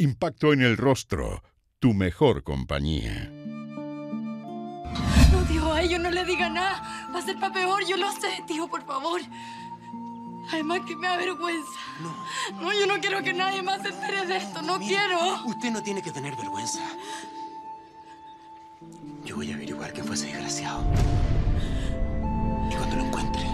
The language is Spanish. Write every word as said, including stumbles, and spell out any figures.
Impacto en el rostro. Tu mejor compañía. No, tío, a ellos no le diga nada. Va a ser para peor, yo lo sé, tío, por favor. Además que me da vergüenza. No. No, yo no quiero que nadie más se entere de esto. No Mire, quiero. Usted no tiene que tener vergüenza. Yo voy a averiguar quién fue ese desgraciado. Y cuando lo encuentre,